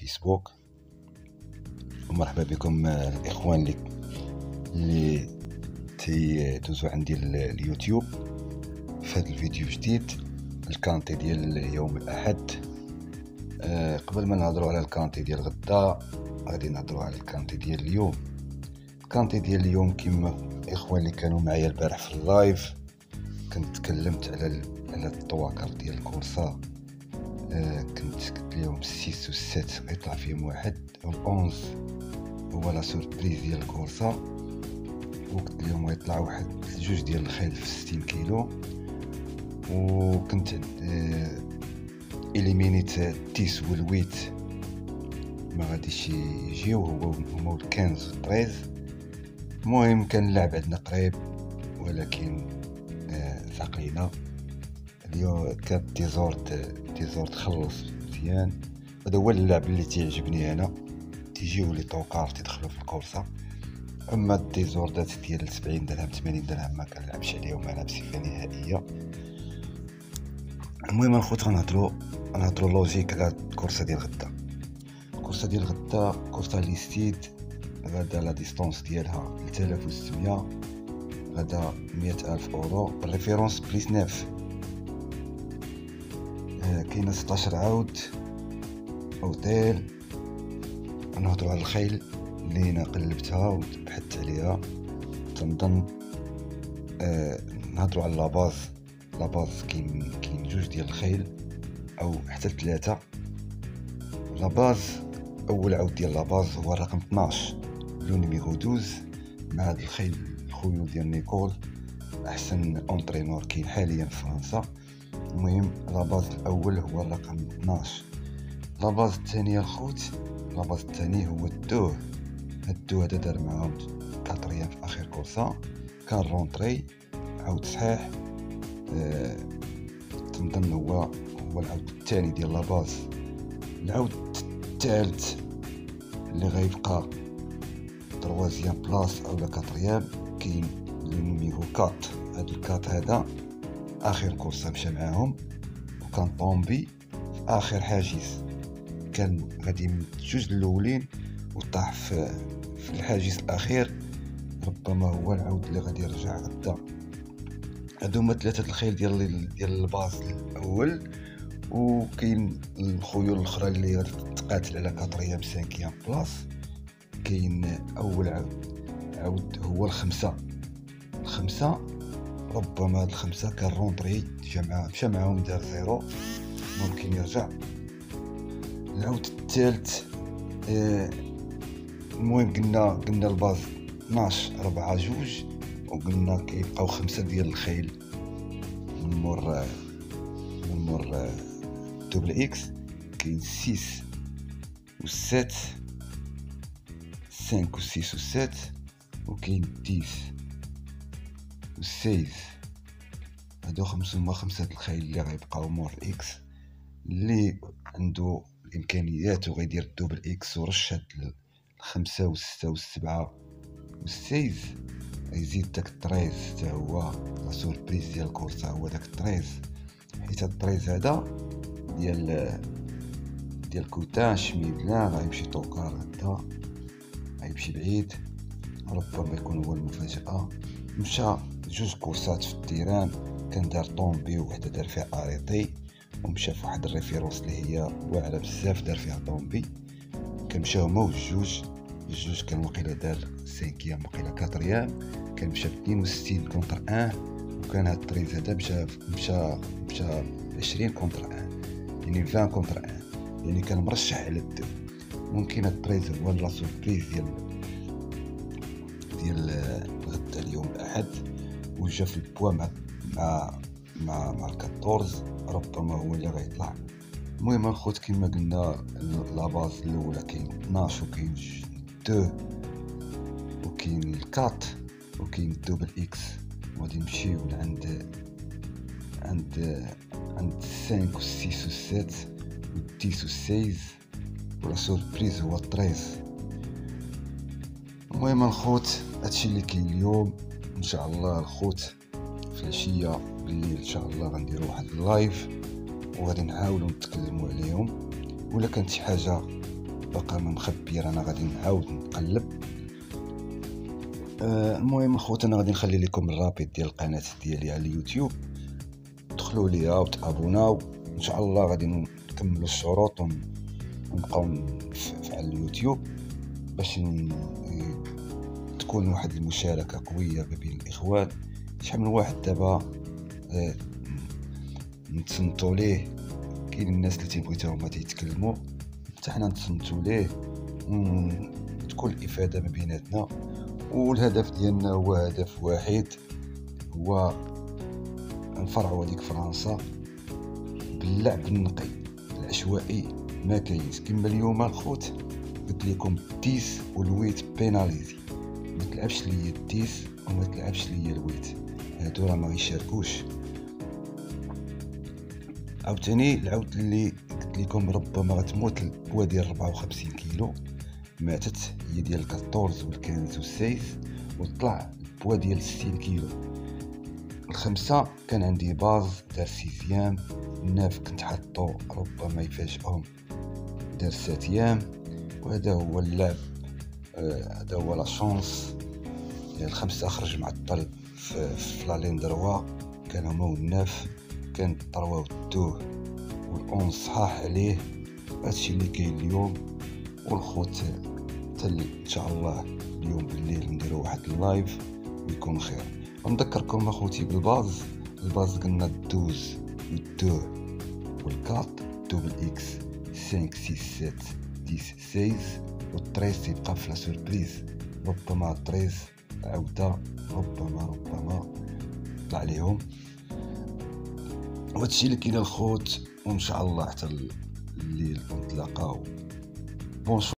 الفيسبوك. ومرحبا بكم الاخوان اللي تيدوزو عندي اليوتيوب في هذا الفيديو جديد الكانتي ديال يوم الاحد. قبل ما نهضروا على الكانتي ديال غدا غادي نهضروا على الكانتي ديال اليوم. الكانتي ديال اليوم كما الاخوان اللي كانوا معايا البارح في اللايف كنت تكلمت على الطواكر ديال الكورسا. كنت قلت لهم 6 و 7 غيطلع فيهم واحد، وال11 هو لا سوربريز ديال الكورسا، وقلت لهم غيطلع واحد 2 ديال الخيل في 60 كيلو. وكنت إليمينيت 10 و 8 ما غاديش يجيو، هما 15 و 13. المهم كان اللعب عندنا قريب، ولكن ثقينا اليوم. كانت تيزورد خلص مزيان. هذا هو اللعب اللي تيعجبني انا، تيجيو لي طوكار تيدخلوا في الكورسه. اما الديزوردات ديال 70 درهم 80 درهم ما كنلعبش عليهم، ما بصفه نهائيه. المهم الخوت غنهضروا لوجيك على الكورسه ديال غدا. الكورسه ديال غدا كورسه ليستيد، غدا لا ديستونس ديالها 3600، غدا 100,000 اورو بالريفيرونس بليس 9. كاينه 16 عاود اوتيل. نهضروا على الخيل اللي انا قلبتها وبحثت عليها. تنظن نهضروا على لاباز كاين 2 ديال الخيل او حتى 3. لاباز اول عود ديال لاباز هو الرقم 12 لو نيميرو 12 مع هذا الخيل الخيول ديال نيكول، احسن اونترينور كاين حاليا في فرنسا. المهم لاباز الاول هو الرقم 12. لاباز الثانيه الخوت، لاباز الثاني هو الدوه. هذا دار معاهم 4 ايام في اخر كورسا، كان رونطري عاود صحيح. تنظن هو العاود الثاني ديال لاباز. العاود الثالث اللي غيبقى 3 بلاص اولا 4 كاين لو نيميرو 4. هذا الكات هذا اخر كورسه مشى معاهم، وكان طومبي في اخر حاجز. كان غادي من 2 الاولين وطاح في الحاجز الاخير. ربما هو العود اللي غادي يرجع غدا. هادو هما 3 الخيل ديال الباز الاول. وكاين الخيول الاخرى اللي غادي تقاتل على 4 5 بلاص. كاين اول عود هو الخمسة. ربما هاد الخمسة كان رونطري مشى معاهم دار 0، ممكن يرجع. العود الثالث المهم قلنا الباز 12 4 2، وقلنا كيبقاو 5 ديال الخيل من مور دوبل اكس. كاين 6 و 7، 5 و 6 و 7، وكاين 10 و 16. هادو هما 5 الخيل اللي غيبقاو مور اكس. اللي عنده الامكانيات وغيدير الدوبل اكس ورش هاد 5 و 6 و 7 و 16، يزيد داك 13 حتى هو لا سوربريز ديال الكورسا. هو داك 13، حيت هاد 13 هذا ديال كوتان شميدلان غيمشي طوكار غدا، غيمشي بعيد. ربما يكون هو المفاجأة. مشى 2 كورسات في التيران، كان دار طومبي وحده دار فيها اريطي، ومشى في واحد الريفيرونس اللي هي واعره بزاف دار فيها طومبي. كنمشاو هما جوج كان وقيله دار 5 وقيله 4. كان مشى ب 62 كونتر 1، وكان هاد الطريز هذا مشى 20 كونتر 1، يعني 20 كونتر 1، يعني كان مرشح على الدو. ممكن هاد الطريز هو لا سوربريز ديال غدا اليوم الاحد، وجا في البوا مع 14. ربما هو اللي غيطلع. المهم الخوت كما قلنا لاباز الاولى كاين 12 وكاين 2 وكاين 4 وكاين الدوبل اكس. وغادي نمشيو عند 5 و 6 و 7 و 10 و 16، ولا سوربريز هو 13. المهم الخوت هادشي اللي كاين اليوم. ان شاء الله الخوت في العشيه بالليل ان شاء الله غنديروا واحد اللايف وغادي نحاولوا نتكلموا عليهم. ولا كانت شي حاجه باقا ما مخبيه، رانا غادي نعاود نقلب. المهم الخوت انا غادي نخلي لكم الرابط ديال القناه ديالي على اليوتيوب، دخلوا ليها وتابوناو ان شاء الله. غادي نكملوا الشروط ونبقاو على اليوتيوب باش تكون واحد المشاركه قويه ما بين الاخوان. شحال من واحد دابا نتصنتوا ليه، كاين الناس اللي تيبغيو حتى هما تيتكلموا، حتى حنا نتصنتوا ليه وتكون الافاده ما بيناتنا. والهدف ديالنا هو هدف واحد، هو نفرعوا هذيك فرنسا باللعب النقي العشوائي ما كاينش. كما اليوم الخوت قلت لكم 10 والويت بيناليزي، ما تلعبش ليا 10 وما تلعبش ليا الويت، هادو راه ما غيشاركوش. عاوتاني العود اللي قلت لكم ربما غتموت البوا ديال 54 كيلو، ماتت هي ديال 14 و15 و16، وطلع البوا ديال 60 كيلو. الخمسة كان عندي باز دار 6 ايام، الناف كنت حاطو ربما يفاجئهم دار 7 ايام. وهذا هو اللعب، هذا هو لا شونس. الخمسة خرج معطل في لالين دروا، كان هما والناف، كان الطروا والدوه والأون صحاح عليه. هادشي اللي كاين اليوم. والخوت تالي ان شاء الله اليوم بالليل نديرو واحد اللايف ويكون خير. ونذكركم اخوتي بالباز، الباز قلنا 12 والدوه والكات دوبل اكس 5 6 7 10 16، والطريس تيبقى في لا سوربريز، ربما الطريس عودة، ربما طلع عليهم. وهادشي اللي كاين الخوت، وان شاء الله حتى الليل نتلاقاو. بونشو.